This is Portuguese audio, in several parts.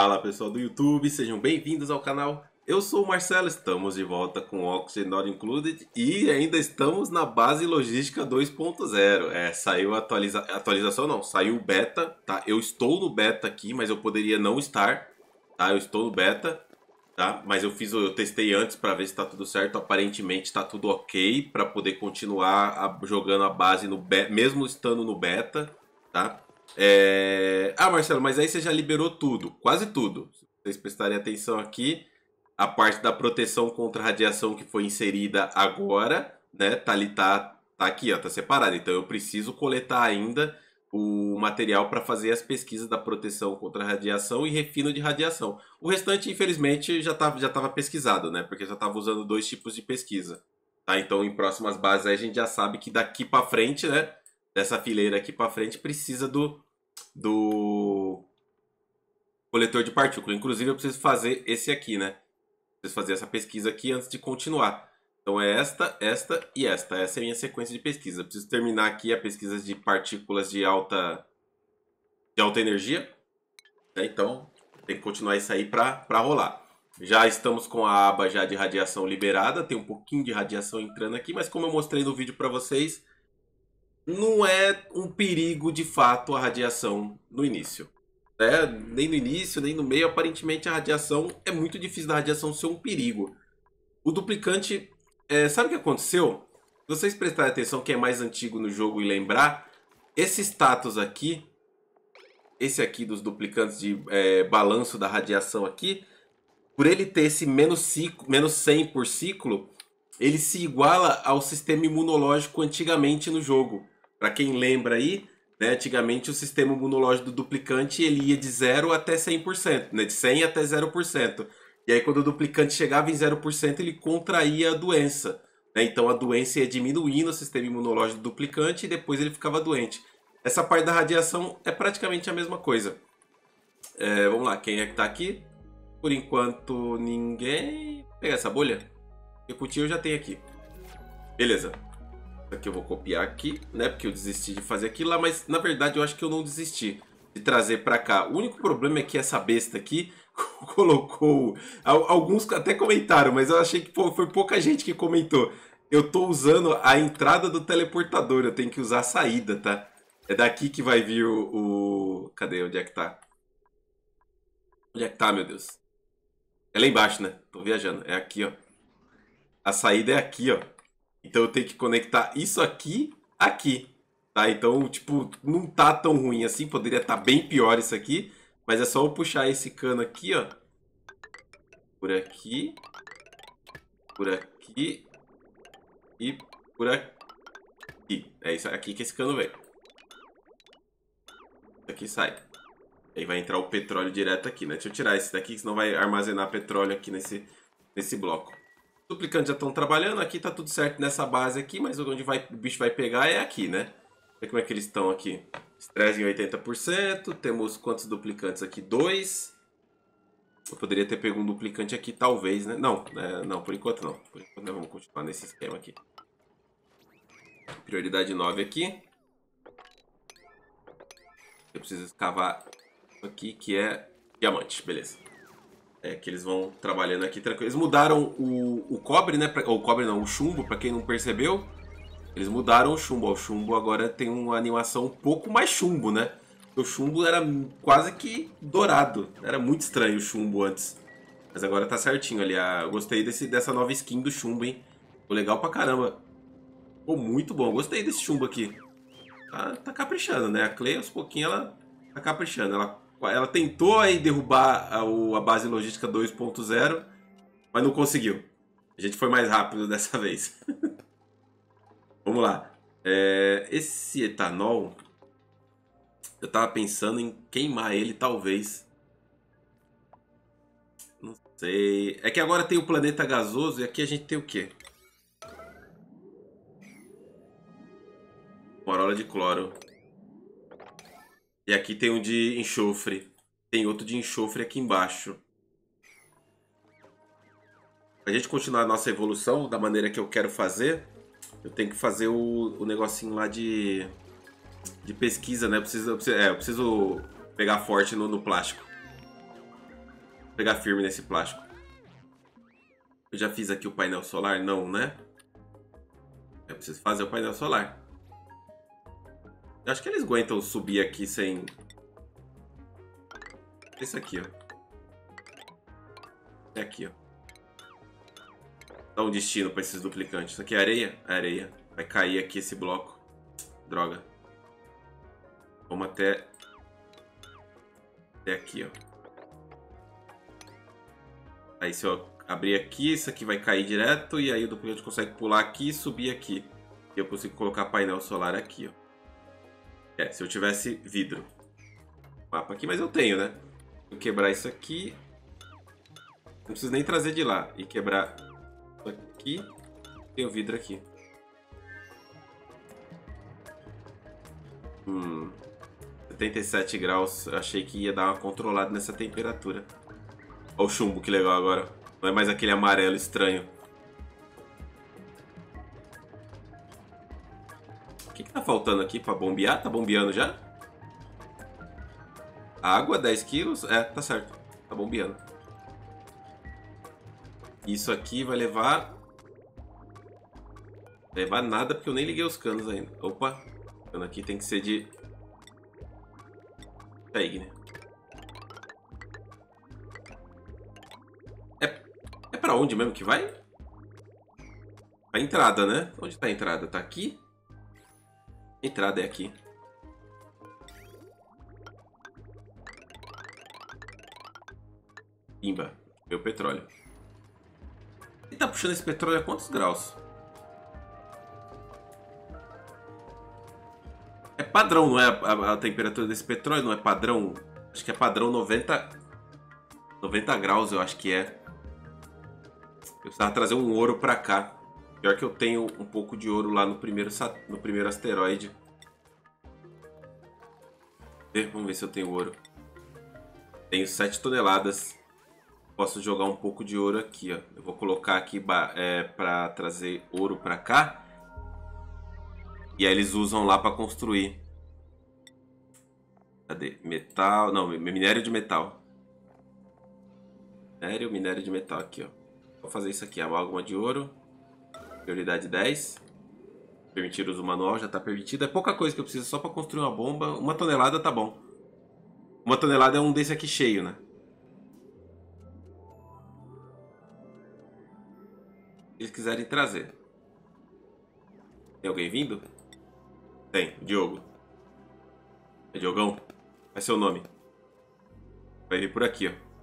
Fala pessoal do YouTube, sejam bem-vindos ao canal. Eu sou o Marcelo, estamos de volta com Oxygen Not Included e ainda estamos na base logística 2.0. Saiu a atualização não, saiu o beta, tá? Eu estou no beta aqui, mas eu poderia não estar, tá? Eu estou no beta, tá? Mas eu testei antes para ver se está tudo certo. Aparentemente está tudo ok para poder continuar jogando a base no mesmo estando no beta, tá? Ah, Marcelo, mas aí você já liberou tudo, quase tudo. Se vocês prestarem atenção aqui, a parte da proteção contra radiação que foi inserida agora, né? Tá ali, tá aqui, ó, tá separado. Então eu preciso coletar ainda o material para fazer as pesquisas da proteção contra radiação e refino de radiação. O restante, infelizmente, já tava pesquisado, né? Porque já tava usando dois tipos de pesquisa. Tá? Então, em próximas bases aí, a gente já sabe que daqui para frente, né? Dessa fileira aqui para frente precisa do coletor de partícula. Inclusive eu preciso fazer esse aqui, né? Preciso fazer essa pesquisa aqui antes de continuar. Então é esta e esta. Essa é a minha sequência de pesquisa. Eu preciso terminar aqui a pesquisa de partículas de alta energia. Né? Então tem que continuar isso aí para rolar. Já estamos com a aba já de radiação liberada. Tem um pouquinho de radiação entrando aqui, mas como eu mostrei no vídeo para vocês, não é um perigo de fato a radiação no início. Né? Nem no início, nem no meio. Aparentemente a radiação é muito difícil da radiação ser um perigo. O duplicante, sabe o que aconteceu? Se vocês prestarem atenção, quem é mais antigo no jogo e lembrar, esse status aqui, esse aqui dos duplicantes de balanço da radiação aqui, por ele ter esse menos 100 por ciclo, ele se iguala ao sistema imunológico antigamente no jogo. Para quem lembra aí, né, antigamente o sistema imunológico do duplicante ele ia de 0 até 100%, né, de 100 até 0%. E aí quando o duplicante chegava em 0%, ele contraía a doença. Né? Então a doença ia diminuindo o sistema imunológico do duplicante e depois ele ficava doente. Essa parte da radiação é praticamente a mesma coisa. Vamos lá, quem é que tá aqui? Por enquanto ninguém... Vou pegar essa bolha. Repetir eu já tenho aqui. Beleza. Isso aqui eu vou copiar aqui, né? Porque eu desisti de fazer aquilo lá, mas na verdade eu acho que eu não desisti de trazer pra cá. O único problema é que essa besta aqui colocou... Alguns até comentaram, mas eu achei que foi pouca gente que comentou. Eu tô usando a entrada do teleportador, eu tenho que usar a saída, tá? É daqui que vai vir Cadê? Onde é que tá? Onde é que tá, meu Deus? É lá embaixo, né? Tô viajando. É aqui, ó. A saída é aqui, ó. Então eu tenho que conectar isso aqui, tá? Então, tipo, não tá tão ruim assim. Poderia estar bem pior isso aqui. Mas é só eu puxar esse cano aqui, ó. Por aqui. Por aqui. E por aqui. É isso aqui que esse cano vem. Isso aqui sai. Aí vai entrar o petróleo direto aqui, né? Deixa eu tirar esse daqui, senão vai armazenar petróleo aqui nesse bloco. Os duplicantes já estão trabalhando, aqui tá tudo certo nessa base aqui, mas onde o bicho vai pegar é aqui, né? Olha como é que eles estão aqui. Estresse em 80%, temos quantos duplicantes aqui? 2. Eu poderia ter pego um duplicante aqui, talvez, né? Não, não, por enquanto não. Por enquanto não, vamos continuar nesse esquema aqui. Prioridade 9 aqui. Eu preciso escavar isso aqui, que é diamante, beleza. Que eles vão trabalhando aqui tranquilo. Eles mudaram o cobre, né? O cobre não, o chumbo, pra quem não percebeu. Eles mudaram o chumbo. O chumbo agora tem uma animação um pouco mais chumbo, né? O chumbo era quase que dourado. Era muito estranho o chumbo antes. Mas agora tá certinho ali. Eu gostei dessa nova skin do chumbo, hein? Ficou legal pra caramba. Ficou muito bom. Gostei desse chumbo aqui. Tá caprichando, né? A Clay, aos pouquinhos, ela tá caprichando. Ela tentou aí derrubar a base logística 2.0, mas não conseguiu. A gente foi mais rápido dessa vez. Vamos lá. Esse etanol, eu tava pensando em queimar ele, talvez. Não sei. É que agora tem o planeta gasoso e aqui a gente tem o quê? Corola de cloro. E aqui tem um de enxofre. Tem outro de enxofre aqui embaixo. Pra gente continuar a nossa evolução da maneira que eu quero fazer, eu tenho que fazer o negocinho lá de pesquisa, né? Eu preciso pegar forte no plástico. Pegar firme nesse plástico. Eu já fiz aqui o painel solar? Não, né? Eu preciso fazer o painel solar. Eu acho que eles aguentam subir aqui sem... Esse aqui, ó. É aqui, ó. Dá um destino para esses duplicantes. Isso aqui é areia? É areia. Vai cair aqui esse bloco. Droga. Vamos até aqui, ó. Aí se eu abrir aqui, isso aqui vai cair direto. E aí o duplicante consegue pular aqui e subir aqui. E eu consigo colocar painel solar aqui, ó. Se eu tivesse vidro. Mapa aqui, mas eu tenho, né? Vou quebrar isso aqui. Não preciso nem trazer de lá. E quebrar isso aqui. Tem o vidro aqui. 77 graus. Eu achei que ia dar uma controlada nessa temperatura. Olha o chumbo, que legal agora. Não é mais aquele amarelo estranho. O que tá faltando aqui pra bombear? Tá bombeando já? Água, 10 quilos? É, tá certo. Tá bombeando. Isso aqui vai levar... Levar nada, porque eu nem liguei os canos ainda. Opa. O cano aqui tem que ser de... Igne. É pra onde mesmo que vai? A entrada, né? Onde tá a entrada? Tá aqui? A entrada é aqui. Pimba. Meu petróleo. Ele tá puxando esse petróleo a quantos graus? É padrão, não é? A temperatura desse petróleo não é padrão? Acho que é padrão 90 graus, eu acho que é. Eu precisava trazer um ouro pra cá. Pior que eu tenho um pouco de ouro lá no primeiro asteroide. Vamos ver se eu tenho ouro. Tenho 7 toneladas. Posso jogar um pouco de ouro aqui, ó. Eu vou colocar aqui pra trazer ouro pra cá. E aí eles usam lá pra construir. Cadê? Metal... Não, minério de metal. Minério de metal aqui, ó. Vou fazer isso aqui, amálgama de ouro. Prioridade 10. Permitir uso manual, já está permitido. É pouca coisa que eu preciso só para construir uma bomba. 1 tonelada tá bom. 1 tonelada é um desse aqui cheio, né? Se eles quiserem trazer. Tem alguém vindo? Tem, Diogo. É Diogão? Vai ser o nome. Vai vir por aqui, ó.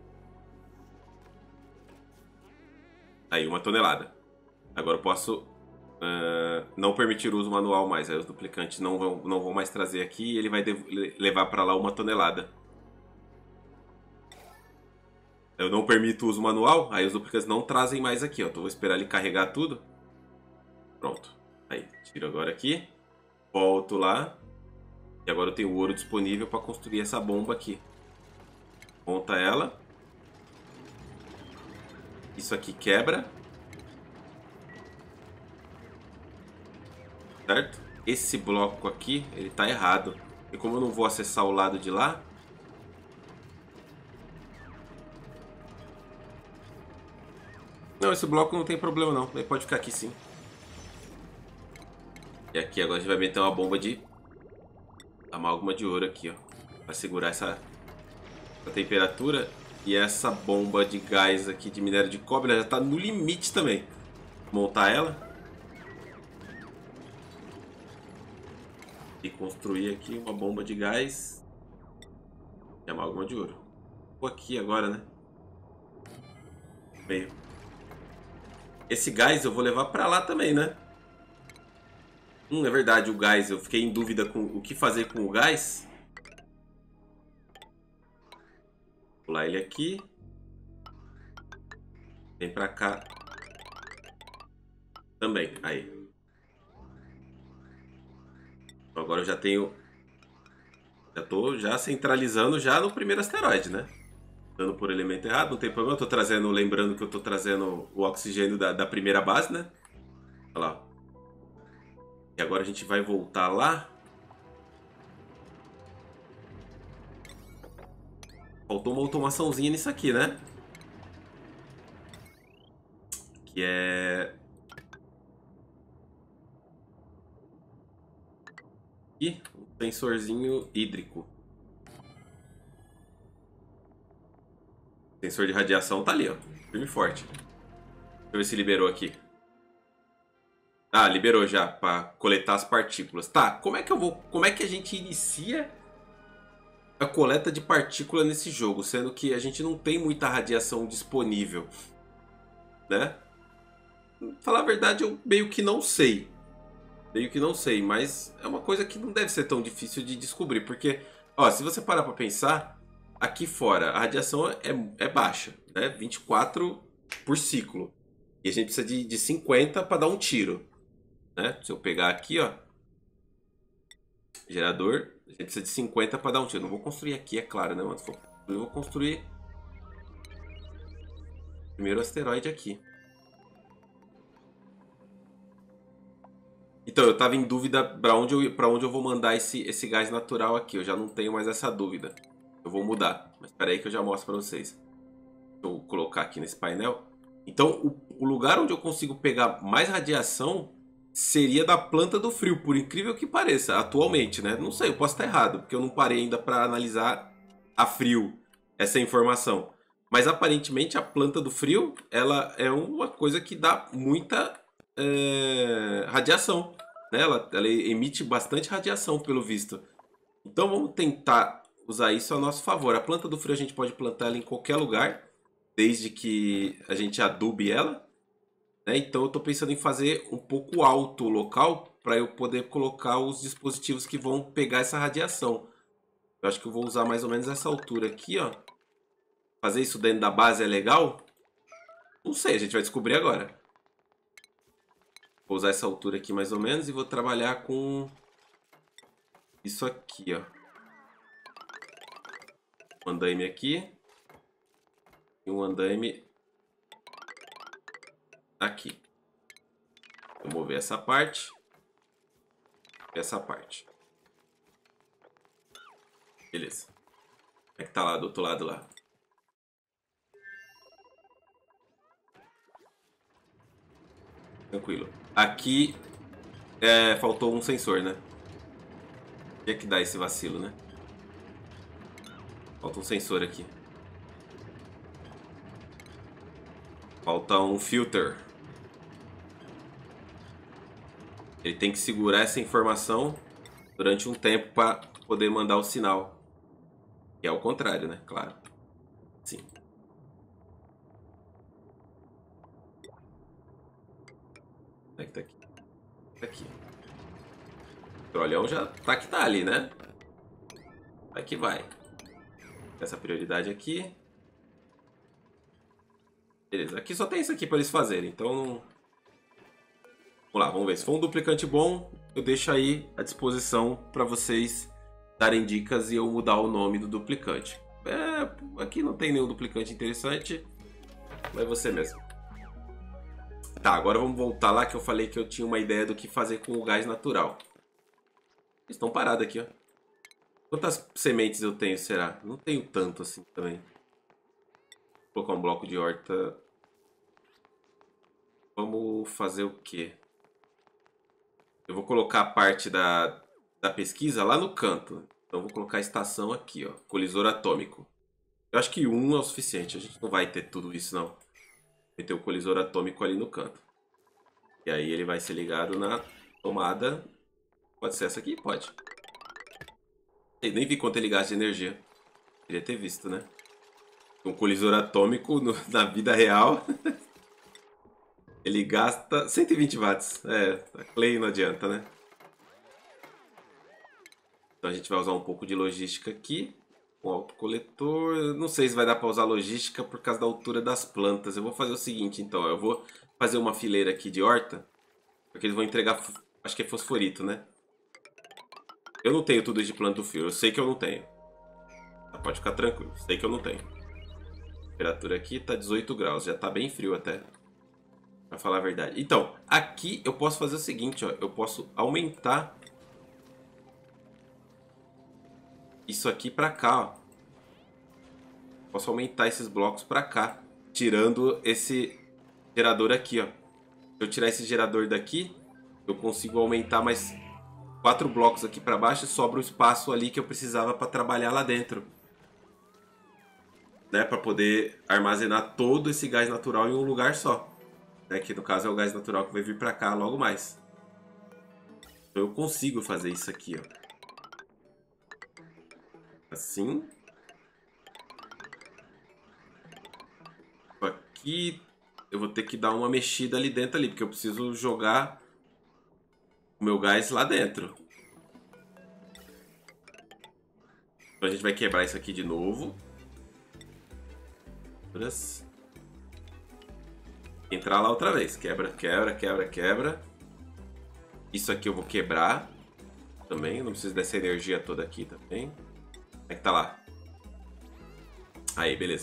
Aí, 1 tonelada. Agora eu posso não permitir o uso manual mais. Aí os duplicantes não vão mais trazer aqui e ele vai levar para lá 1 tonelada. Eu não permito o uso manual, aí os duplicantes não trazem mais aqui, ó. Então, vou esperar ele carregar tudo. Pronto. Aí, tiro agora aqui. Volto lá. E agora eu tenho o ouro disponível para construir essa bomba aqui. Monta ela. Isso aqui quebra. Certo? Esse bloco aqui, ele tá errado. E como eu não vou acessar o lado de lá... Não, esse bloco não tem problema não. Ele pode ficar aqui sim. E aqui agora a gente vai meter uma bomba de amálgama de ouro aqui, ó. Pra segurar essa temperatura. E essa bomba de gás aqui de minério de cobre, ela já tá no limite também. Vou montar ela. E construir aqui uma bomba de gás. E amálgama de ouro. Vou aqui agora, né? Meio. Esse gás eu vou levar pra lá também, né? É verdade, o gás. Eu fiquei em dúvida com o que fazer com o gás. Vou pular ele aqui. Vem pra cá. Também, aí. Então agora eu já tenho... Já tô centralizando já no primeiro asteroide, né? Dando por elemento errado, não tem problema. Eu tô trazendo, lembrando que eu tô trazendo o oxigênio da primeira base, né? Olha lá. E agora a gente vai voltar lá. faltou uma automaçãozinha nisso aqui, né? Que é... Ih, um sensorzinho hídrico. Sensor de radiação tá ali, ó. Firme e forte. Deixa eu ver se liberou aqui. Ah, liberou já, pra coletar as partículas. Tá, como é que eu vou... Como é que a gente inicia a coleta de partícula nesse jogo? Sendo que a gente não tem muita radiação disponível, né? Falar a verdade, eu meio que não sei. Meio que não sei, mas é uma coisa que não deve ser tão difícil de descobrir. Porque, ó, se você parar pra pensar, aqui fora a radiação é baixa, né? 24 por ciclo. E a gente precisa de 50 para dar um tiro, né? Se eu pegar aqui, ó, gerador, a gente precisa de 50 para dar um tiro. Não vou construir aqui, é claro, né? Mas eu vou construir primeiro o asteroide aqui. Então, eu tava em dúvida para onde eu vou mandar esse gás natural aqui. Eu já não tenho mais essa dúvida. Eu vou mudar. Mas espera aí que eu já mostro para vocês. Deixa eu colocar aqui nesse painel. Então, o lugar onde eu consigo pegar mais radiação seria da planta do frio, por incrível que pareça, atualmente, né? Não sei, eu posso estar errado, porque eu não parei ainda para analisar a frio essa informação. Mas aparentemente a planta do frio, ela é uma coisa que dá muita radiação, né? Ela emite bastante radiação, pelo visto. Então vamos tentar usar isso a nosso favor. A planta do frio a gente pode plantar ela em qualquer lugar, desde que a gente adube ela, né? Então eu estou pensando em fazer um pouco alto o local para eu poder colocar os dispositivos que vão pegar essa radiação. Eu acho que eu vou usar mais ou menos essa altura aqui, ó. Fazer isso dentro da base é legal? Não sei, a gente vai descobrir agora. Vou usar essa altura aqui mais ou menos e vou trabalhar com isso aqui, ó. Um andaime aqui. E um andaime aqui. Vou mover essa parte. E essa parte. Beleza. Como é que tá lá do outro lado lá? Tranquilo. Aqui faltou um sensor, né? O que é que dá esse vacilo, né? Falta um sensor aqui. Falta um filter. Ele tem que segurar essa informação durante um tempo para poder mandar o sinal. E é o contrário, né? Claro. Sim. Onde é que tá aqui? Tá aqui. O trolhão já tá que tá ali, né? Vai que vai. Essa prioridade aqui. Beleza. Aqui só tem isso aqui para eles fazerem. Então... Vamos lá, vamos ver. Se for um duplicante bom, eu deixo aí à disposição para vocês darem dicas e eu mudar o nome do duplicante. Aqui não tem nenhum duplicante interessante. Vai você mesmo. Tá, agora vamos voltar lá que eu falei que eu tinha uma ideia do que fazer com o gás natural. Eles estão parados aqui, ó. Quantas sementes eu tenho, será? Não tenho tanto assim também. Vou colocar um bloco de horta. Vamos fazer o quê? Eu vou colocar a parte da pesquisa lá no canto. Então vou colocar a estação aqui, ó. Colisor atômico. Eu acho que um é o suficiente. A gente não vai ter tudo isso, não. Vai ter o colisor atômico ali no canto. E aí ele vai ser ligado na tomada. Pode ser essa aqui? Pode. Eu nem vi quanto ele gasta de energia. Queria ter visto, né? Um colisor atômico na vida real. Ele gasta 120 watts. A Clay não adianta, né? Então a gente vai usar um pouco de logística aqui. Um autocoletor. Não sei se vai dar para usar logística por causa da altura das plantas. Eu vou fazer o seguinte, então. Eu vou fazer uma fileira aqui de horta. Porque eles vão entregar... Acho que é fosforito, né? Eu não tenho tudo de planta do fio. Eu sei que eu não tenho. Pode ficar tranquilo. Sei que eu não tenho. A temperatura aqui tá 18 graus. Já tá bem frio até. Pra falar a verdade. Então, aqui eu posso fazer o seguinte, ó. Eu posso aumentar isso aqui pra cá, ó. Posso aumentar esses blocos para cá, tirando esse gerador aqui, ó. Se eu tirar esse gerador daqui, eu consigo aumentar mais 4 blocos aqui para baixo e sobra o espaço ali que eu precisava para trabalhar lá dentro, né? Para poder armazenar todo esse gás natural em um lugar só, né? Que no caso é o gás natural que vai vir para cá logo mais. Então eu consigo fazer isso aqui, ó. Assim. Aqui eu vou ter que dar uma mexida ali dentro ali, porque eu preciso jogar o meu gás lá dentro. Então a gente vai quebrar isso aqui de novo. Entrar lá outra vez. Quebra, quebra, quebra, quebra. Isso aqui eu vou quebrar também. Não preciso dessa energia toda aqui também. Como é que tá lá? Aí, beleza.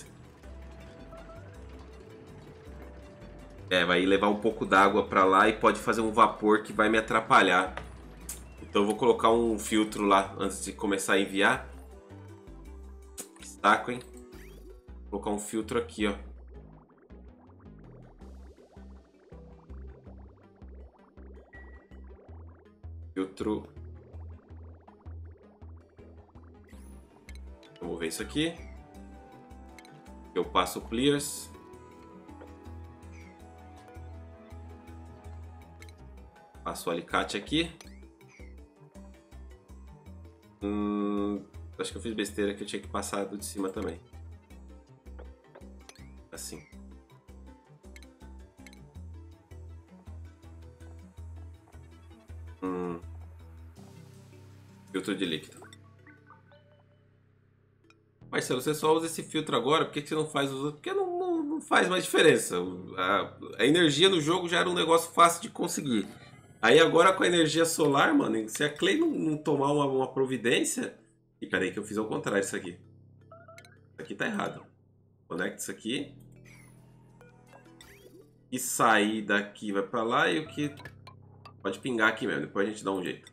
É, vai levar um pouco d'água pra lá e pode fazer um vapor que vai me atrapalhar. Então eu vou colocar um filtro lá antes de começar a enviar. Que saco, hein? Vou colocar um filtro aqui, ó. Filtro. Vamos ver isso aqui. Eu passo o clears. Passo o alicate aqui. Acho que eu fiz besteira que eu tinha que passar do de cima também. Assim. Filtro de líquido. Marcelo, você só usa esse filtro agora? Por que você não faz os outros? Porque não faz mais diferença. A energia no jogo já era um negócio fácil de conseguir. Aí agora com a energia solar, mano, se a Clay não tomar uma providência... E peraí que eu fiz ao contrário isso aqui. Isso aqui tá errado. Conecta isso aqui. E sair daqui vai pra lá e o que... Pode pingar aqui mesmo, depois a gente dá um jeito.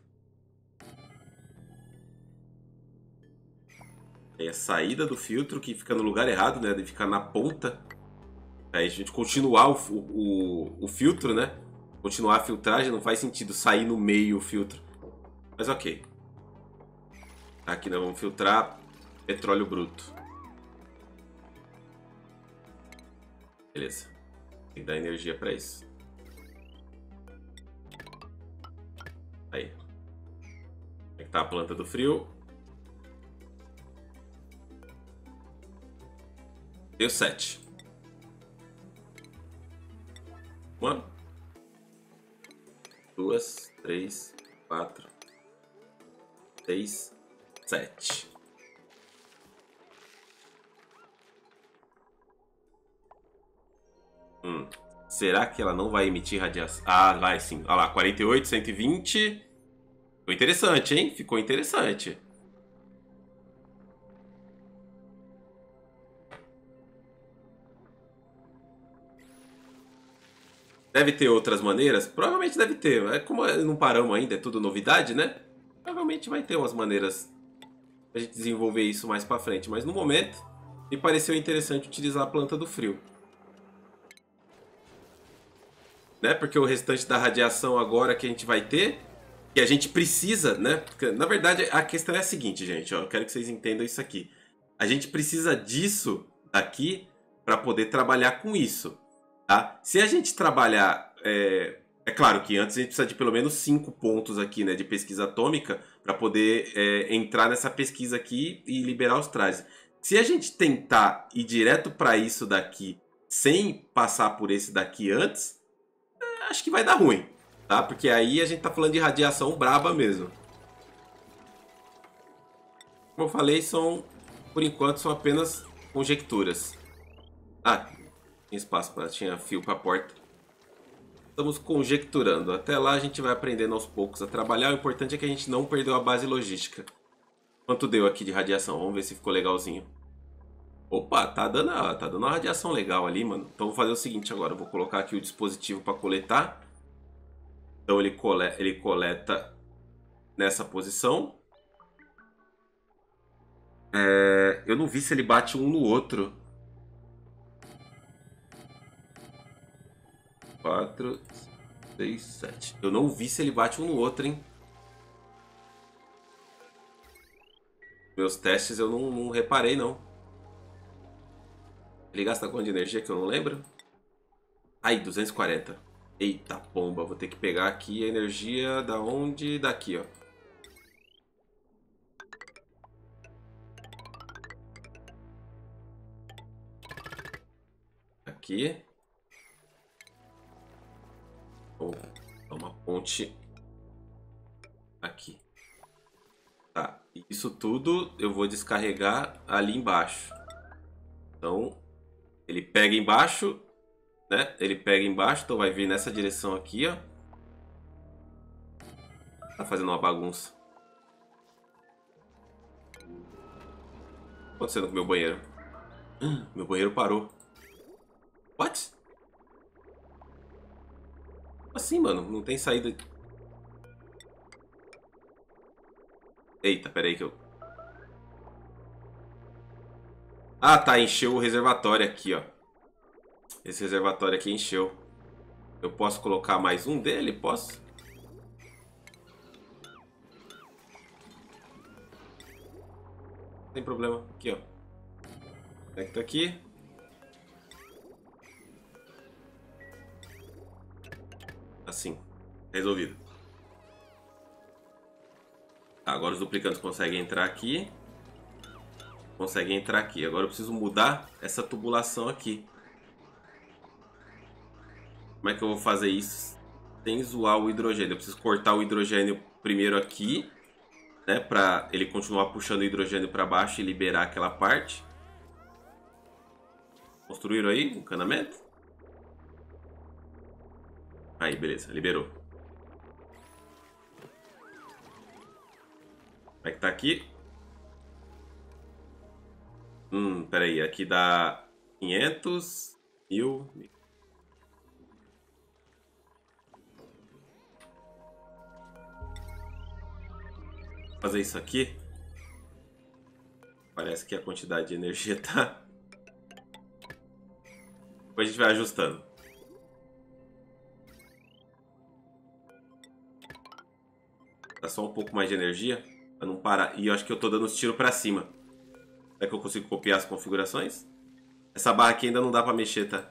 Aí a saída do filtro que fica no lugar errado, né? De ficar na ponta. Aí a gente continuar o filtro, né? Continuar a filtragem, não faz sentido sair no meio o filtro. Mas ok. Aqui nós vamos filtrar petróleo bruto. Beleza. Tem que dar energia para isso. Aí. Como é que tá a planta do frio? Deu 7. 1, 2, 3, 4, 6, 7. Será que ela não vai emitir radiação? Ah, vai sim. Olha lá, 48, 120. Ficou interessante, hein? Ficou interessante. Deve ter outras maneiras? Provavelmente deve ter. É como não paramos ainda, é tudo novidade, né? Provavelmente vai ter umas maneiras pra gente desenvolver isso mais pra frente. Mas no momento, me pareceu interessante utilizar a planta do frio. Né? Porque o restante da radiação agora que a gente vai ter, que a gente precisa, né? Porque, na verdade, a questão é a seguinte, gente. Ó, eu quero que vocês entendam isso aqui. A gente precisa disso daqui para poder trabalhar com isso. Tá? Se a gente trabalhar... É claro que antes a gente precisa de pelo menos 5 pontos aqui, né, de pesquisa atômica para poder entrar nessa pesquisa aqui e liberar os trajes. Se a gente tentar ir direto para isso daqui sem passar por esse daqui antes, acho que vai dar ruim, tá? Porque aí a gente tá falando de radiação braba mesmo. Como eu falei, por enquanto, são apenas conjecturas. Ah, tinha espaço, tinha fio para a porta. Estamos conjecturando. Até lá a gente vai aprendendo aos poucos a trabalhar. O importante é que a gente não perdeu a base logística. Quanto deu aqui de radiação? Vamos ver se ficou legalzinho. Opa, tá dando uma radiação legal ali, mano. Então vou fazer o seguinte agora. Eu vou colocar aqui o dispositivo para coletar. Então ele coleta nessa posição. Eu não vi se ele bate um no outro. 4, 6, 7. Eu não vi se ele bate um no outro, hein? Meus testes eu não reparei, não. Ele gasta quanto de energia que eu não lembro? Aí, 240. Eita pomba, vou ter que pegar aqui a energia da onde? Daqui, ó. Aqui. Vou dar uma ponte aqui. Tá, isso tudo eu vou descarregar ali embaixo. Então, ele pega embaixo, né? Ele pega embaixo, então vai vir nessa direção aqui, ó. Tá fazendo uma bagunça. O que tá acontecendo com o meu banheiro? Meu banheiro parou. What? Assim, mano, não tem saída. Eita, peraí que eu... Ah, tá, encheu o reservatório aqui, ó. Esse reservatório aqui encheu. Eu posso colocar mais um dele? Posso? Não tem problema. Aqui, ó. Conecta aqui. Assim. Resolvido. Agora os duplicantes conseguem entrar aqui. Conseguem entrar aqui. Agora eu preciso mudar essa tubulação aqui. Como é que eu vou fazer isso sem zoar o hidrogênio? Eu preciso cortar o hidrogênio primeiro aqui, né? Pra ele continuar puxando o hidrogênio para baixo e liberar aquela parte. Construíram aí um encanamento? Aí, beleza. Liberou. Como é que tá aqui? Peraí. Aqui dá 500, 1000... Fazer isso aqui. Parece que a quantidade de energia tá... Depois a gente vai ajustando. Dá só um pouco mais de energia pra não parar. E eu acho que eu tô dando os tiros pra cima. Será que eu consigo copiar as configurações? Essa barra aqui ainda não dá pra mexer, tá?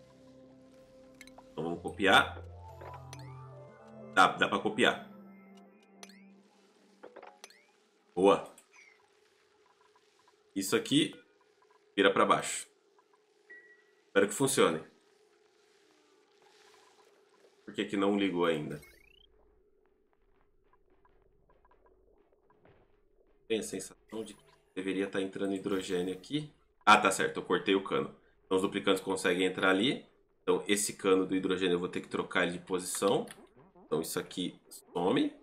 Então vamos copiar. Dá pra copiar. Boa. Isso aqui vira pra baixo. Espero que funcione. Por que que não ligou ainda? Tenho a sensação de que deveria estar entrando hidrogênio aqui. Ah, tá certo. Eu cortei o cano. Então os duplicantes conseguem entrar ali. Então esse cano do hidrogênio eu vou ter que trocar ele de posição. Então isso aqui some.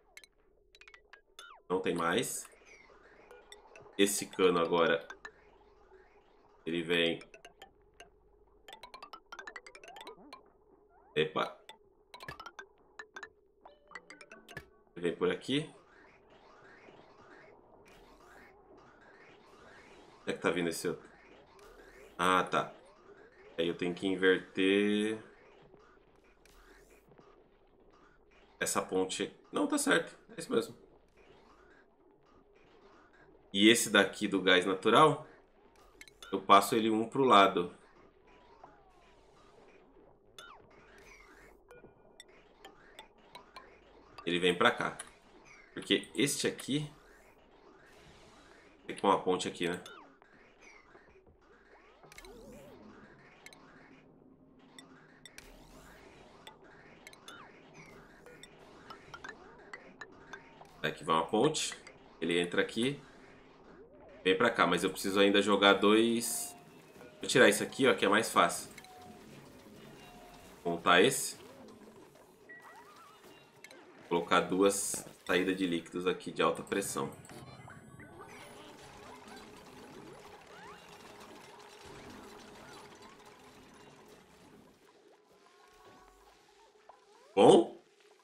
Não tem mais. Esse cano agora ele vem... Epa. Ele vem por aqui. Onde é que tá vindo esse outro? Ah, tá. Aí eu tenho que inverter essa ponte. Não, tá certo. É isso mesmo. E esse daqui do gás natural, eu passo ele um pro lado. Ele vem pra cá. Porque este aqui... Tem que pôr uma ponte aqui, né? Aqui vai uma ponte. Ele entra aqui. Vem pra cá, mas eu preciso ainda jogar dois... Vou tirar isso aqui, ó, que é mais fácil. Montar esse. Colocar duas saídas de líquidos aqui de alta pressão. Bom?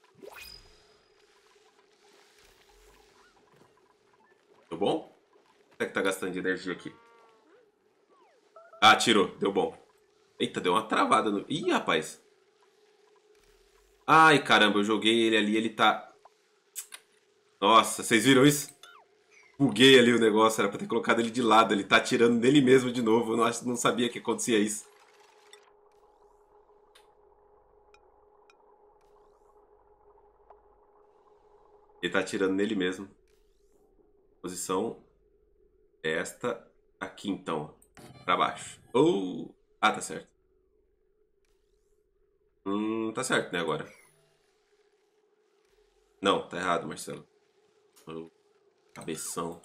Tudo bom? Quanto é que tá gastando de energia aqui? Ah, tirou. Deu bom. Eita, deu uma travada no... Ih, rapaz. Ai, caramba, eu joguei ele ali, ele tá... Nossa, vocês viram isso? Buguei ali o negócio, era pra ter colocado ele de lado. Ele tá atirando nele mesmo de novo. Eu não sabia que acontecia isso. Ele tá atirando nele mesmo. Posição é esta aqui, então. Pra baixo. Ah, tá certo. Tá certo, né, agora? Não, tá errado, Marcelo. Oh, cabeção.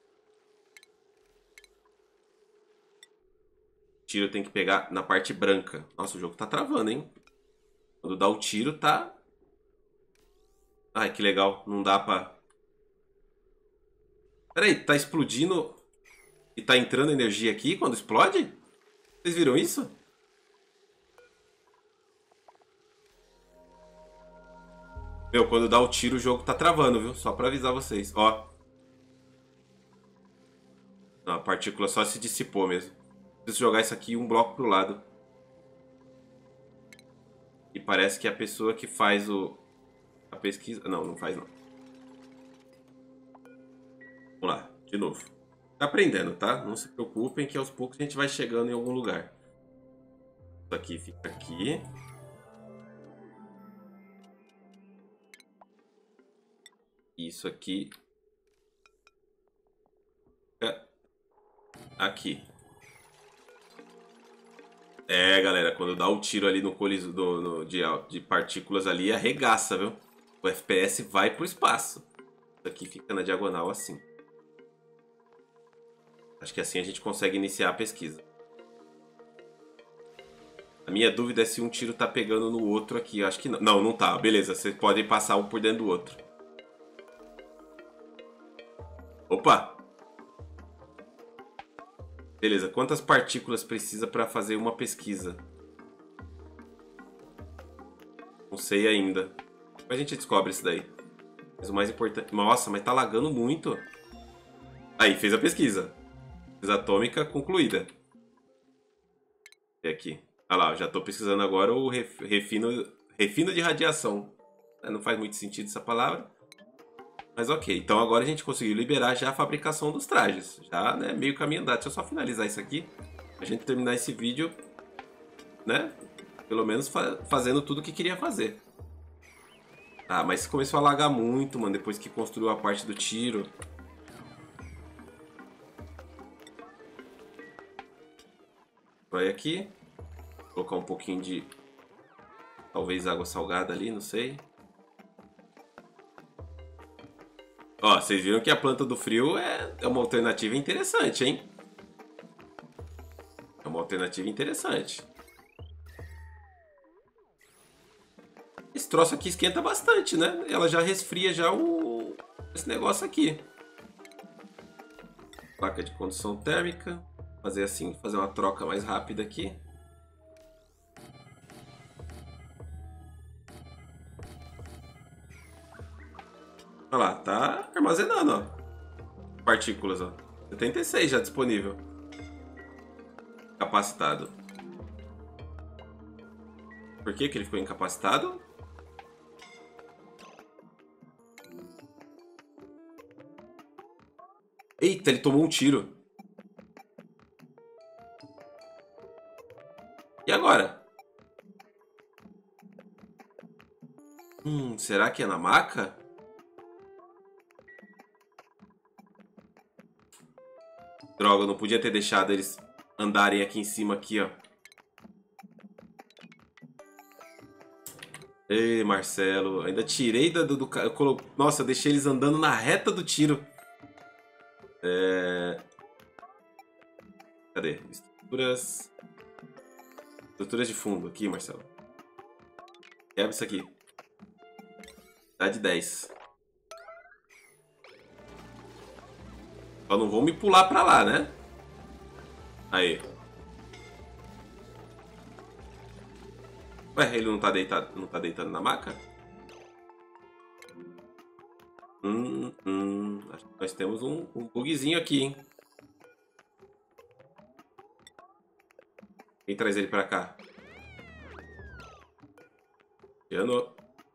Tiro tem que pegar na parte branca. Nossa, o jogo tá travando, hein? Quando dá o tiro, tá... Ai, que legal. Não dá pra... Peraí, tá explodindo e tá entrando energia aqui quando explode? Vocês viram isso? Meu, quando dá o tiro, o jogo tá travando, viu? Só pra avisar vocês. Ó. Não, a partícula só se dissipou mesmo. Preciso jogar isso aqui um bloco pro lado. E parece que a pessoa que faz a pesquisa... Não, não faz não. Vamos lá, de novo. Tá aprendendo, tá? Não se preocupem que aos poucos a gente vai chegando em algum lugar. Isso aqui fica aqui. Isso aqui fica aqui. É, galera, quando dá o tiro ali no colisor de partículas ali, arregaça, viu? O FPS vai pro espaço. Isso aqui fica na diagonal assim. Acho que assim a gente consegue iniciar a pesquisa. A minha dúvida é se um tiro tá pegando no outro aqui. Eu acho que não. Não, não tá. Beleza, vocês podem passar um por dentro do outro. Opa! Beleza, quantas partículas precisa para fazer uma pesquisa? Não sei ainda. A gente descobre isso daí. Mas o mais importante... Nossa, mas tá lagando muito. Aí, fez a pesquisa. Pesquisa atômica concluída. E aqui. Olha lá, eu já tô pesquisando agora o refino de radiação. Não faz muito sentido essa palavra. Mas ok, então agora a gente conseguiu liberar já a fabricação dos trajes. Já, né, meio caminho andado. Deixa eu só finalizar isso aqui. A gente terminar esse vídeo, né, pelo menos fazendo tudo o que queria fazer. Ah, mas começou a lagar muito, mano, depois que construiu a parte do tiro. Vai aqui. Vou colocar um pouquinho de... Talvez água salgada ali, não sei. Ó, vocês viram que a planta do frio é uma alternativa interessante, hein? É uma alternativa interessante. Esse troço aqui esquenta bastante, né? Ela já resfria já esse negócio aqui. Placa de condução térmica. Fazer assim, fazer uma troca mais rápida aqui. Olha lá, tá armazenando, ó. Partículas, ó. 76 já disponível. Capacitado. Por que ele ficou incapacitado? Eita, ele tomou um tiro. E agora? Será que é na maca? Droga, eu não podia ter deixado eles andarem aqui em cima, aqui, ó. Ei, Marcelo, ainda tirei Nossa, eu deixei eles andando na reta do tiro. Cadê? Estruturas... Estruturas de fundo, aqui, Marcelo. Quebra isso aqui. Dá de 10. Só não vão me pular pra lá, né? Aí. Ué, ele não tá deitado, não tá deitando na maca? Acho que nós temos um bugzinho aqui, hein? traz ele pra cá? Cristiano.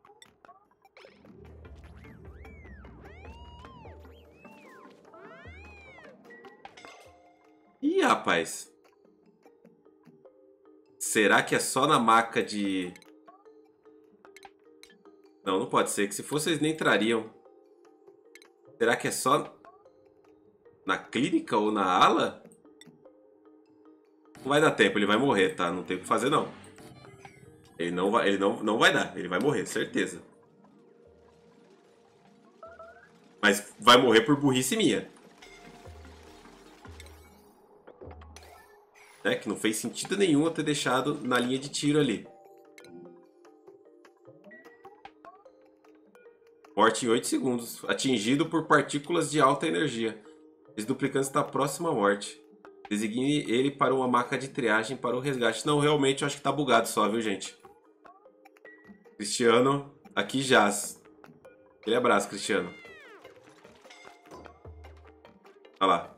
Ih, rapaz. Será que é só na maca de... Não, não pode ser, que se fosse eles nem trariam. Será que é só na clínica ou na ala? Não vai dar tempo, ele vai morrer, tá? Não tem o que fazer, não. Ele não vai dar, ele vai morrer, certeza. Mas vai morrer por burrice minha. Né? Que não fez sentido nenhum eu ter deixado na linha de tiro ali. Morte em 8 segundos. Atingido por partículas de alta energia. Esse duplicante está próximo à morte. Designe ele para uma maca de triagem para o resgate. Não, realmente eu acho que tá bugado só, viu, gente? Cristiano, aqui jaz. Aquele abraço, Cristiano. Olha lá.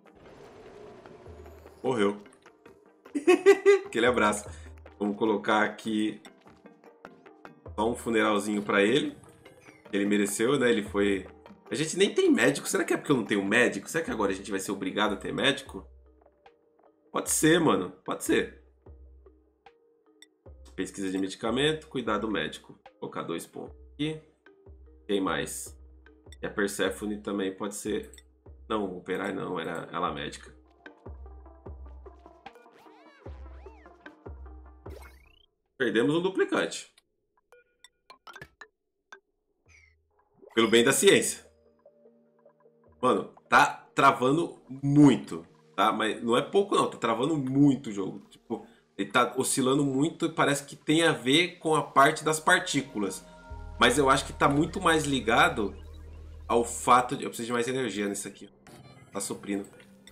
Morreu. Aquele abraço. Vamos colocar aqui só um funeralzinho pra ele. Ele mereceu, né? Ele foi... A gente nem tem médico. Será que é porque eu não tenho médico? Será que agora a gente vai ser obrigado a ter médico? Pode ser, mano. Pode ser. Pesquisa de medicamento, cuidado médico. Vou colocar 2 pontos aqui. Quem mais? E a Persephone também pode ser... Não, operar não. Era ela médica. Perdemos um duplicante. Pelo bem da ciência. Mano, tá travando muito, tá? Mas não é pouco não, tá travando muito o jogo. Tipo, ele tá oscilando muito e parece que tem a ver com a parte das partículas. Mas eu acho que tá muito mais ligado ao fato de... Eu preciso de mais energia nisso aqui. Tá suprindo.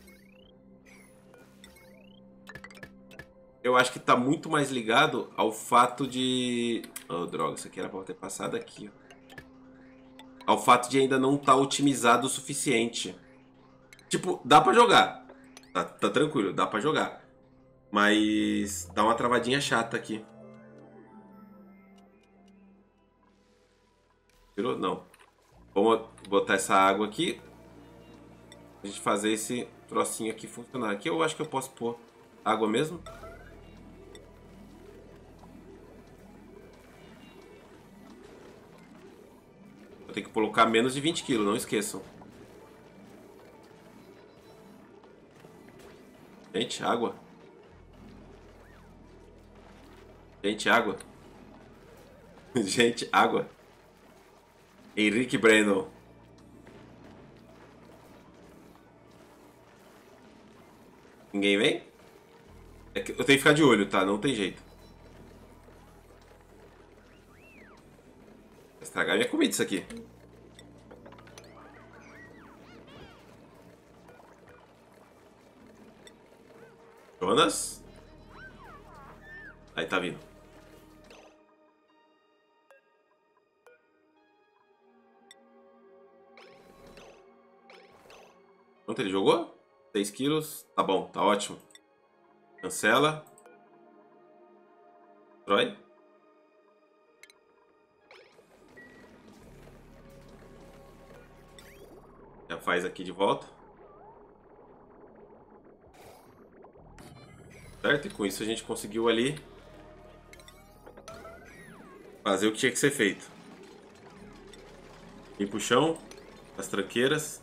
Eu acho que tá muito mais ligado ao fato de... Oh, droga, isso aqui era pra ter passado aqui, ó. Ao fato de ainda não estar otimizado o suficiente. Tipo, dá pra jogar. Tá tranquilo, dá pra jogar. Mas dá uma travadinha chata aqui. Tirou? Não. Vamos botar essa água aqui. A gente fazer esse trocinho aqui funcionar. Aqui eu acho que eu posso pôr água mesmo. Eu tenho que colocar menos de 20 kg, não esqueçam. Gente, água. Gente, água. Gente, água. Henrique Breno. Ninguém vem? É que eu tenho que ficar de olho, tá? Não tem jeito. Vai estragar minha comida isso aqui. Jonas. Aí tá vindo. Quanto ele jogou? 6 quilos. Tá bom, tá ótimo. Cancela. Destrói. Já faz aqui de volta. Certo? E com isso a gente conseguiu ali fazer o que tinha que ser feito. Limpa o chão, as tranqueiras.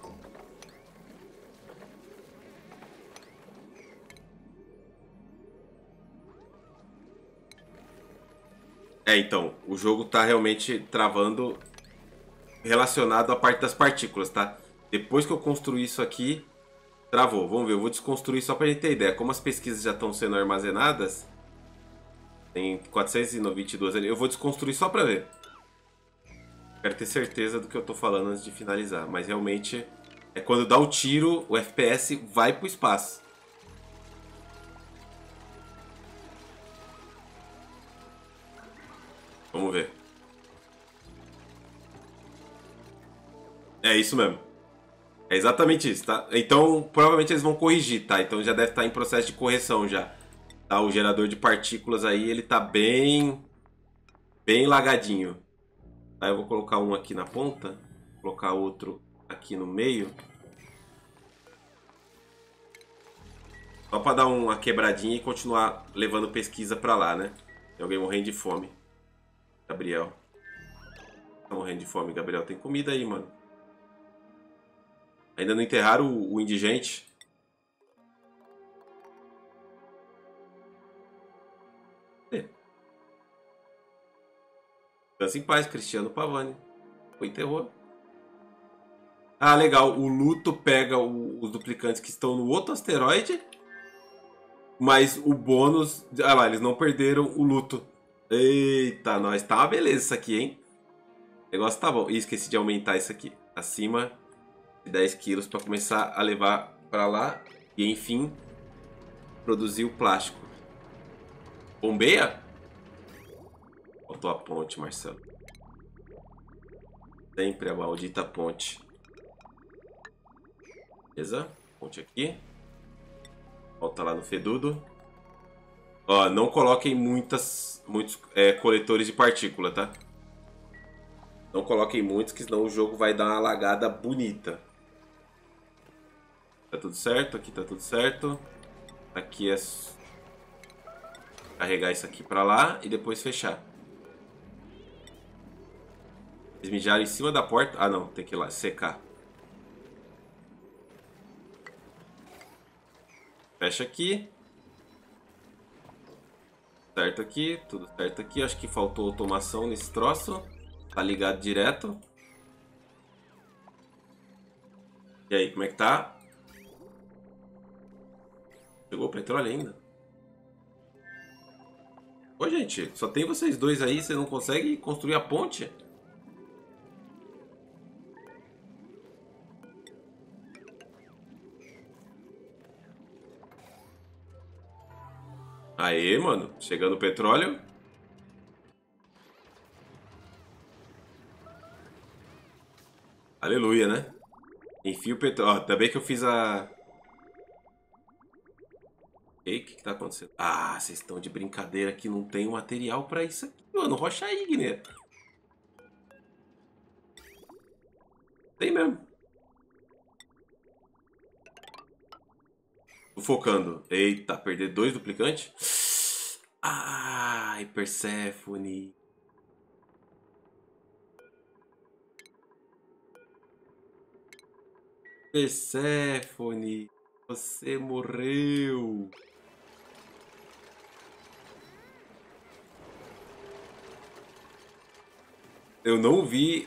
Então, o jogo tá realmente travando relacionado à parte das partículas, tá? Depois que eu construir isso aqui, travou. Vamos ver, eu vou desconstruir só pra gente ter ideia. Como as pesquisas já estão sendo armazenadas, tem 422 ali, eu vou desconstruir só pra ver. Quero ter certeza do que eu tô falando antes de finalizar, mas realmente é quando dá o tiro, o FPS vai pro espaço. Vamos ver. É isso mesmo. É exatamente isso, tá? Então, provavelmente eles vão corrigir, tá? Então já deve estar em processo de correção já. Tá, o gerador de partículas aí, ele tá bem lagadinho. Aí eu vou colocar um aqui na ponta, colocar outro aqui no meio. Só pra dar uma quebradinha e continuar levando pesquisa pra lá, né? Tem alguém morrendo de fome. Gabriel. Tá morrendo de fome, Gabriel. Tem comida aí, mano. Ainda não enterraram o indigente. É. Descansa em paz, Cristiano Pavani. Foi enterrou. Ah, legal. O luto pega os duplicantes que estão no outro asteroide. Mas o bônus... Ah lá, eles não perderam o luto. Eita, nós. Tá uma beleza isso aqui, hein? O negócio tá bom. Ih, esqueci de aumentar isso aqui. Acima de 10 quilos para começar a levar para lá. E, enfim, produzir o plástico. Bombeia? Faltou a ponte, Marcelo. Sempre a maldita ponte. Beleza? Ponte aqui. Volta lá no fedudo. Ó, não coloquem muitos coletores de partícula, tá? Não coloquem muitos, que senão o jogo vai dar uma lagada bonita. Tá tudo certo, aqui tá tudo certo. Aqui é carregar isso aqui pra lá e depois fechar. Eles mijaram em cima da porta. Ah não, tem que ir lá, secar. Fecha aqui. Certo aqui, tudo certo aqui. Acho que faltou automação nesse troço. Tá ligado direto. E aí, como é que tá? Chegou o petróleo ainda? Ô, gente, só tem vocês dois aí, você não consegue construir a ponte? Aê, mano, chegando o petróleo. Aleluia, né? Enfia o petróleo. Ó, também que eu fiz a... Ei, o que tá acontecendo? Ah, vocês estão de brincadeira que não tem material pra isso aqui, mano. Rocha ígnea. Tem mesmo. Tô focando. Eita, perder 2 duplicantes? Ai, Perséfone. Perséfone, você morreu. Eu não vi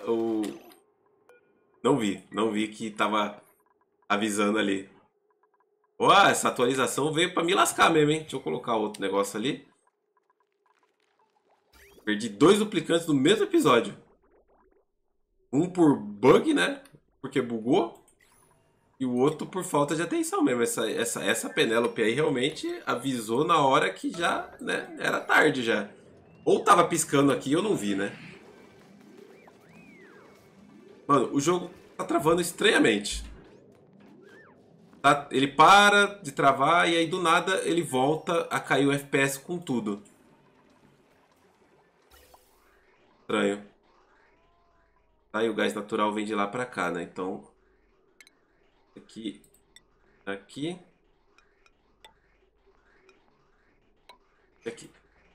não vi que tava avisando ali. Ó, essa atualização veio pra me lascar mesmo, hein? Deixa eu colocar outro negócio ali. Perdi 2 duplicantes no mesmo episódio. Um por bug, né? Porque bugou. E o outro por falta de atenção mesmo. Essa Penélope aí realmente avisou na hora que já, né? Era tarde já. Ou tava piscando aqui e eu não vi, né? Mano, o jogo tá travando estranhamente. Tá? Ele para de travar e aí do nada ele volta a cair o FPS com tudo. Estranho. Tá, e o gás natural vem de lá pra cá, né? Então... Aqui... Aqui... E aqui.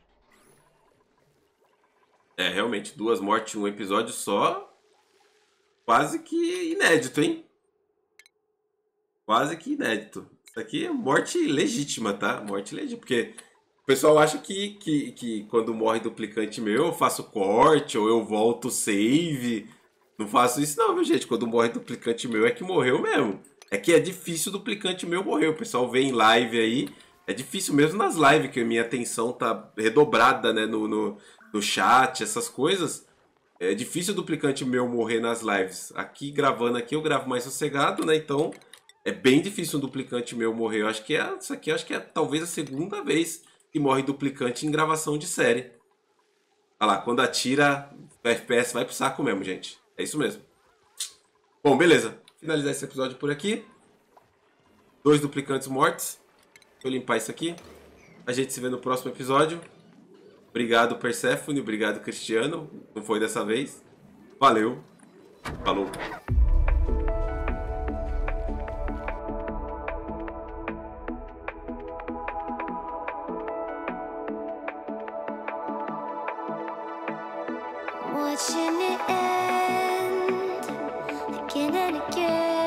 É, realmente, 2 mortes em um episódio só... Quase que inédito, hein? Quase que inédito. Isso aqui é morte legítima, tá? Morte legítima. Porque o pessoal acha que quando morre duplicante meu, eu faço corte ou eu volto save. Não faço isso não, viu, gente? Quando morre duplicante meu é que morreu mesmo. É que é difícil o duplicante meu morrer. O pessoal vê em live aí. É difícil mesmo nas lives, que a minha atenção tá redobrada, né? No chat, essas coisas. É difícil o duplicante meu morrer nas lives. Aqui, gravando aqui, eu gravo mais sossegado, né? Então, é bem difícil um duplicante meu morrer. Eu acho que isso aqui acho que é talvez a segunda vez que morre duplicante em gravação de série. Olha lá, quando atira, o FPS vai pro saco mesmo, gente. É isso mesmo. Bom, beleza. Finalizar esse episódio por aqui. 2 duplicantes mortos. Deixa eu limpar isso aqui. A gente se vê no próximo episódio. Obrigado, Perséfone. Obrigado, Cristiano. Não foi dessa vez. Valeu. Falou. Watching it end again and again.